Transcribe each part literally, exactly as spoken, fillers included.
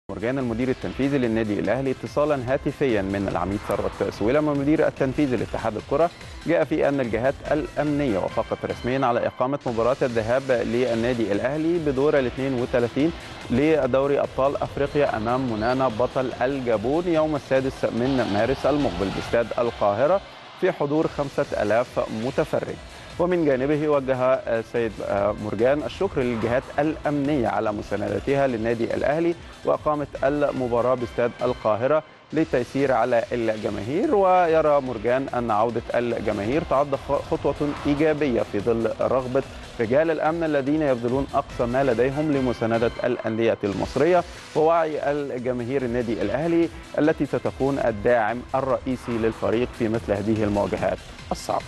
مرجان المدير التنفيذي للنادي الاهلي اتصالا هاتفيا من العميد ثروت سويلم ومدير التنفيذي لاتحاد الكره، جاء في ان الجهات الامنيه وافقت رسميا على اقامه مباراه الذهاب للنادي الاهلي بدور ال اثنين وثلاثين لدوري ابطال افريقيا امام منانا بطل الجابون يوم السادس من مارس المقبل باستاد القاهره في حضور خمسة آلاف متفرج. ومن جانبه وجه السيد مرجان الشكر للجهات الأمنية على مساندتها للنادي الأهلي وإقامة المباراة باستاد القاهرة للتيسير على الجماهير. ويرى مرجان أن عودة الجماهير تعد خطوة إيجابية في ظل رغبة رجال الأمن الذين يبذلون أقصى ما لديهم لمساندة الأندية المصرية ووعي الجماهير النادي الأهلي التي ستكون الداعم الرئيسي للفريق في مثل هذه المواجهات الصعبة.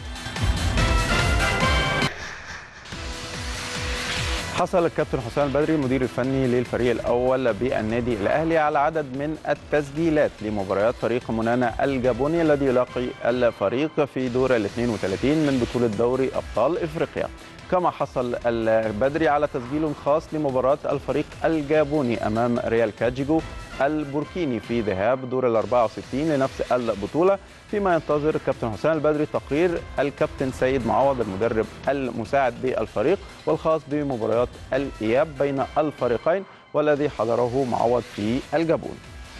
حصل الكابتن حسام البدري المدير الفني للفريق الأول بالنادي الأهلي على عدد من التسجيلات لمباريات فريق منانا الجابوني الذي يلاقي الفريق في دور ال اثنين وثلاثين من بطولة دوري أبطال إفريقيا. كما حصل البدري على تسجيل خاص لمباراة الفريق الجابوني أمام ريال كاجيجو البوركيني في ذهاب دور ال أربعة وستين لنفس البطولة، فيما ينتظر الكابتن حسام البدري تقرير الكابتن سيد معوض المدرب المساعد بالفريق والخاص بمباريات الإياب بين الفريقين والذي حضره معوض في الجابون.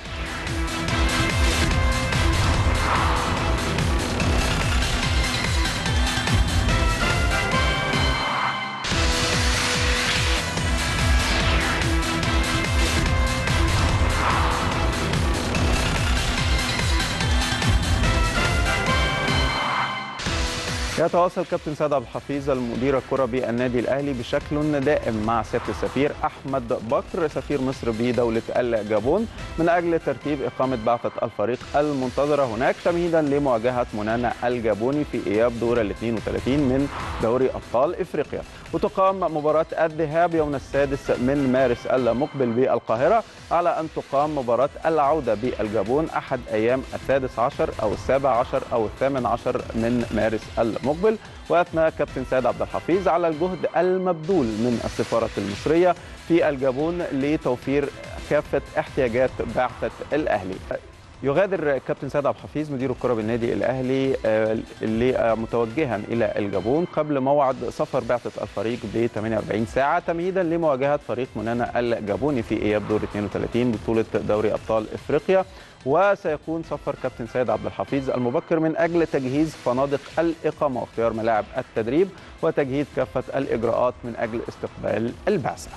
يتواصل كابتن سيد عبد الحفيظ المدير الكرة بالنادي الأهلي بشكل دائم مع سيادة السفير أحمد بكر سفير مصر بدولة الجابون من أجل ترتيب إقامة بعثة الفريق المنتظرة هناك تمهيدا لمواجهة منانا الجابوني في إياب دور ال اثنين وثلاثين من دوري أبطال إفريقيا. وتقام مباراة الذهاب يوم السادس من مارس المقبل بالقاهرة على أن تقام مباراة العودة بالجابون أحد أيام السادس عشر أو السابع عشر أو الثامن عشر من مارس المقبل. وأثنى كابتن سيد عبد الحفيظ على الجهد المبذول من السفارة المصرية في الجابون لتوفير كافة احتياجات بعثة الأهلي. يغادر كابتن سيد عبد الحفيظ مدير الكرة بالنادي الأهلي اللي متوجها إلى الجابون قبل موعد سفر بعثة الفريق ب ثمانية وأربعين ساعة تمهيدا لمواجهة فريق منانا الجابوني في إياب دور اثنين وثلاثين بطولة دوري أبطال إفريقيا. وسيكون سفر كابتن سيد عبد الحفيظ المبكر من أجل تجهيز فنادق الإقامة واختيار ملاعب التدريب وتجهيز كافة الإجراءات من أجل استقبال البعثة.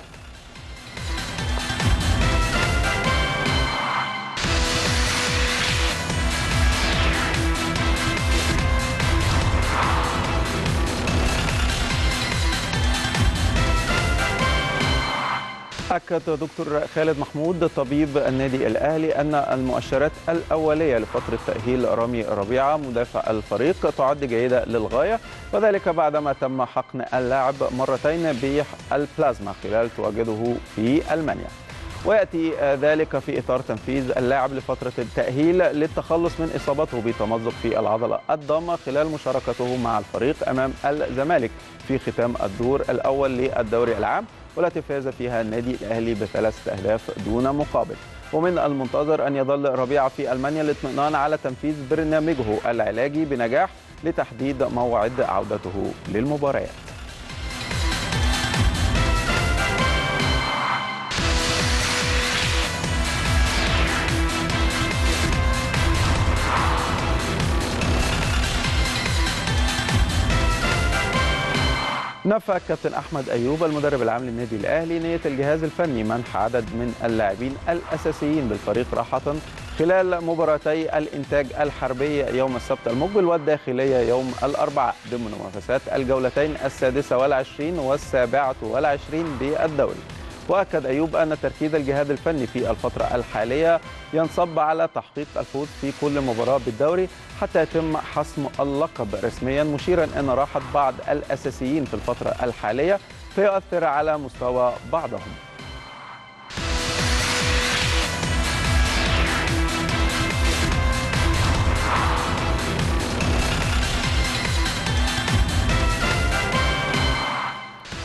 أكد دكتور خالد محمود طبيب النادي الأهلي أن المؤشرات الأولية لفترة تأهيل رامي ربيعة مدافع الفريق تعد جيدة للغاية، وذلك بعدما تم حقن اللاعب مرتين بالبلازما خلال تواجده في ألمانيا. ويأتي ذلك في إطار تنفيذ اللاعب لفترة التأهيل للتخلص من إصابته بتمزق في العضلة الضامة خلال مشاركته مع الفريق أمام الزمالك في ختام الدور الأول للدوري العام والتي فاز فيها النادي الأهلي بثلاث أهداف دون مقابل. ومن المنتظر أن يظل ربيعة في ألمانيا للاطمئنان على تنفيذ برنامجه العلاجي بنجاح لتحديد موعد عودته للمباريات. نفى الكابتن أحمد أيوب المدرب العام للنادي الأهلي نية الجهاز الفني منح عدد من اللاعبين الأساسيين بالفريق راحة خلال مباراتي الإنتاج الحربي يوم السبت المقبل والداخلية يوم الأربعاء ضمن منافسات الجولتين السادسة والعشرين والسابعة والعشرين بالدوري. وأكد أيوب أن تركيز الجهاز الفني في الفترة الحالية ينصب على تحقيق الفوز في كل مباراة بالدوري حتى يتم حسم اللقب رسميا، مشيرا أن راحة بعض الأساسيين في الفترة الحالية سيؤثر على مستوى بعضهم.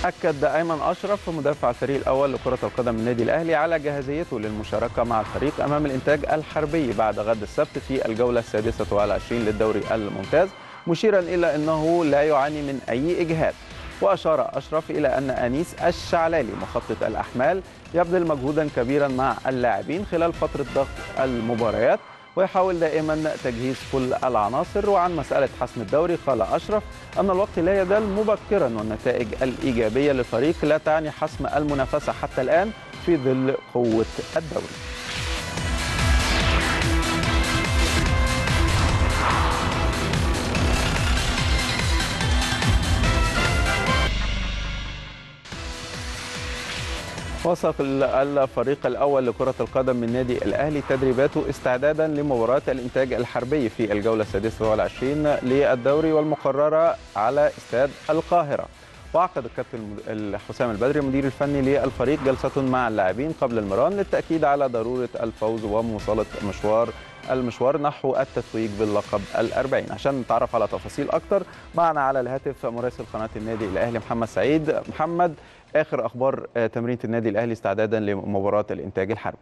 أكد أيمن أشرف مدافع الفريق الأول لكرة القدم النادي الأهلي على جاهزيته للمشاركة مع الفريق أمام الإنتاج الحربي بعد غد السبت في الجولة السادسة والعشرين للدوري الممتاز، مشيرا إلى أنه لا يعاني من أي إجهاد. وأشار أشرف إلى أن أنيس الشعلالي مخطط الأحمال يبذل مجهودا كبيرا مع اللاعبين خلال فترة ضغط المباريات، ويحاول دائما تجهيز كل العناصر. وعن مسألة حسم الدوري قال أشرف أن الوقت لا يزال مبكرا، والنتائج الإيجابية للفريق لا تعني حسم المنافسة حتى الآن في ظل قوة الدوري. وثق الفريق الأول لكرة القدم من نادي الأهلي تدريباته استعدادا لمباراة الإنتاج الحربي في الجولة السادسة والعشرين للدوري والمقررة على استاد القاهرة. وعقد الكابتن حسام البدري المدير الفني للفريق جلسة مع اللاعبين قبل المران للتأكيد على ضرورة الفوز ومواصلة مشوار المشوار نحو التتويج باللقب الأربعين. عشان نتعرف على تفاصيل أكتر معنا على الهاتف مراسل قناة النادي الأهلي محمد سعيد. محمد، آخر أخبار تمرينة النادي الأهلي استعدادا لمباراة الإنتاج الحربي.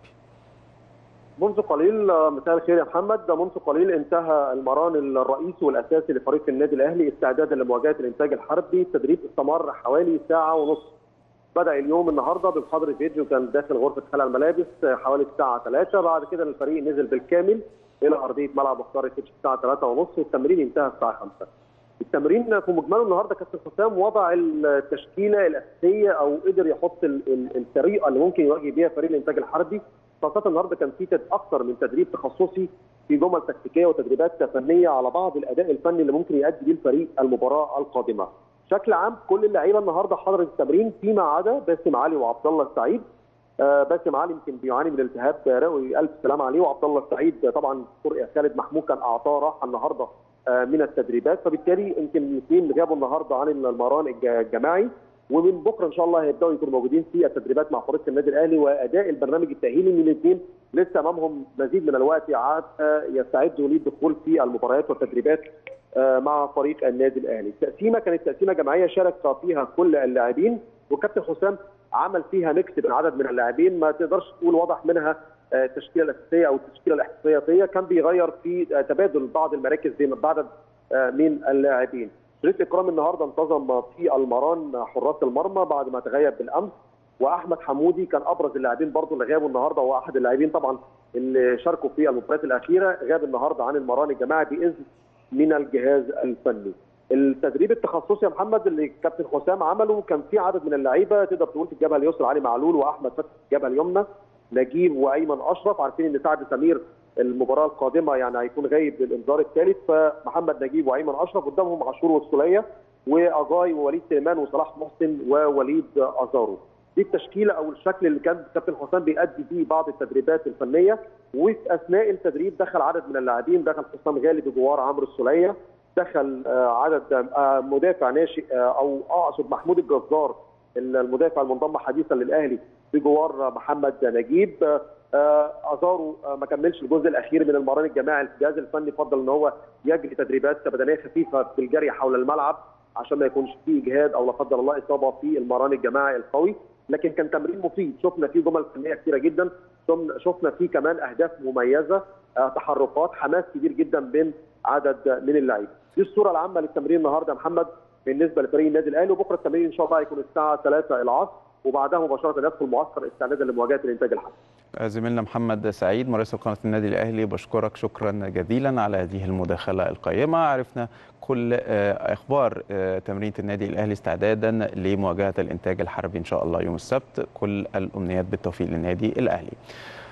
منذ قليل، مساء الخير يا محمد، منذ قليل انتهى المران الرئيسي والأساسي لفريق النادي الأهلي استعدادا لمواجهة الإنتاج الحربي. التدريب استمر حوالي ساعة ونصف. بدأ اليوم النهارده بمحاضرة فيديو كان داخل غرفة خلع الملابس حوالي الساعة ثلاثة، بعد كده الفريق نزل بالكامل إلى أرضية ملعب مختار التتش الساعة ثلاثة ونصف، والتمرين انتهى الساعة خمسة. التمرين في مجمله النهارده كابتن حسام وضع التشكيله الاساسيه او قدر يحط الطريقه اللي ممكن يواجه بيها فريق الانتاج الحربي، خاصه النهارده كان في اكثر من تدريب تخصصي في جمل تكتيكيه وتدريبات فنيه على بعض الاداء الفني اللي ممكن يؤدي بيه الفريق المباراه القادمه. بشكل عام كل اللعيبه النهارده حضرت التمرين فيما عدا باسم علي وعبد الله السعيد. آه باسم علي يمكن بيعاني من التهاب رئوي، الف سلام عليه، وعبد الله السعيد طبعا دكتور خالد محمود كان اعطاه راحه النهارده من التدريبات، فبالتالي يمكن الاثنين اللي غابوا النهارده عن المران الجماعي، ومن بكره ان شاء الله هيبداوا يكونوا موجودين في التدريبات مع فريق النادي الاهلي واداء البرنامج التاهيلي، من الاثنين لسه امامهم مزيد من الوقت حتى يستعدوا للدخول في المباريات والتدريبات مع فريق النادي الاهلي. التقسيمه كانت تقسيمه جماعيه شارك فيها كل اللاعبين، وكابتن حسام عمل فيها ميكس بين عدد من اللاعبين ما تقدرش تقول واضح منها التشكيله الاساسيه او التشكيله الاحتياطيه، كان بيغير في تبادل بعض المراكز بين بعض من اللاعبين. شريف اكرام النهارده انتظم في المران حراس المرمى بعد ما تغيب بالامس، واحمد حمودي كان ابرز اللاعبين برضه اللي غابوا النهارده، واحد اللاعبين طبعا اللي شاركوا في المباريات الاخيره غاب النهارده عن المران الجماعي باذن من الجهاز الفني. التدريب التخصصي يا محمد اللي كابتن حسام عمله كان في عدد من اللعيبه تقدر تقول في الجبهه اليسرى علي معلول واحمد فتحي في الجبهه اليمنى نجيب وايمن اشرف، عارفين ان سعد سمير المباراه القادمه يعني هيكون غايب للانذار الثالث، فمحمد نجيب وايمن اشرف قدامهم عاشور والسوليه واجاي ووليد سليمان وصلاح محسن ووليد ازارو. دي التشكيله او الشكل اللي كان كابتن حسام بيأدي فيه بعض التدريبات الفنيه، وفي اثناء التدريب دخل عدد من اللاعبين، دخل حسام غالي بجوار عمرو السوليه، دخل عدد مدافع ناشئ او اقصد محمود الجزار المدافع المنضم حديثا للاهلي بجوار محمد نجيب. ازارو ما كملش الجزء الاخير من المران الجماعي، الجهاز الفني فضل ان هو يجري تدريبات بدنيه خفيفه بالجري حول الملعب عشان ما يكونش فيه اجهاد او لا قدر الله اصابه في المران الجماعي القوي، لكن كان تمرين مفيد، شفنا فيه جمل فنيه كثيره جدا، شفنا فيه كمان اهداف مميزه، تحركات، حماس كبير جدا بين عدد من اللعيبه. دي الصوره العامه للتمرين النهارده يا محمد بالنسبه لفريق النادي الاهلي، وبكره التمرين ان شاء الله هيكون الساعه ثلاثة العصر، وبعدها مباشره يدخل معسكر استعدادا لمواجهه الانتاج الحربي. زميلنا محمد سعيد مراسل قناه النادي الاهلي بشكرك شكرا جزيلا على هذه المداخله القيمه. عرفنا كل اخبار تمرينه النادي الاهلي استعدادا لمواجهه الانتاج الحربي ان شاء الله يوم السبت، كل الامنيات بالتوفيق للنادي الاهلي.